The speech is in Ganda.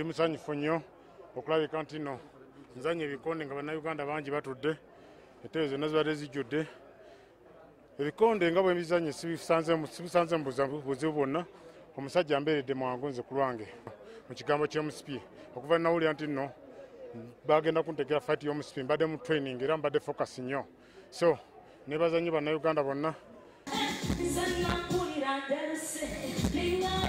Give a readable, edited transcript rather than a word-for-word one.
musanyufu nnyo okulabika nti nno nzanya ebikonde nga bannayuganda bangi batudde entebe zonna zibadde zijjudde ebikonde nga bwe mbizanye sibisanze mu buzibu bwonna omusajja ambeeredde mwangu nze ku lwange mu kigambo ky'omusipi okuva nawulira nti nno bagenda kuntegera fight y'omusipi mbadde mu training era mbadde focus nnyo so nebaza nnyo bannayuganda bonna